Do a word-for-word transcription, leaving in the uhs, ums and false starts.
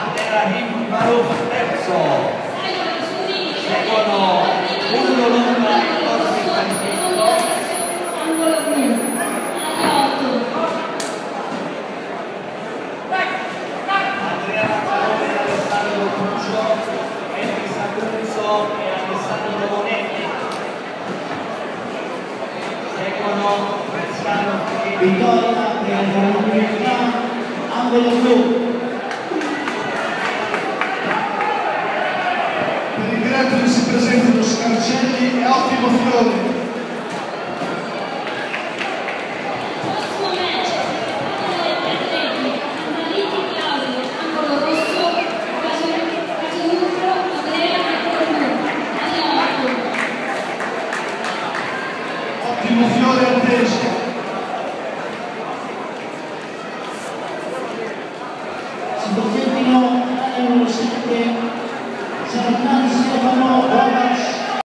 Abderrahim Maruf terzo, seguono Ugo Longa e Corsi Cantillo, angolo blu, otto. Adriana Carone e Alessandro Cruccio, Elisa Cruzzo e Alessandro Monetti, seguono Cristiano Vittoria per l'Università, angolo blu. Per il diretto si presentano Scarcelli e Ottimo Fiore. Prossimo match, Paolo Pedretti, Annaliti Claudio, angolo rosso, Casinutro, Andrea, angolo blu, alle otto. Ottimo Fiore atteso. Si presentino alle numero sette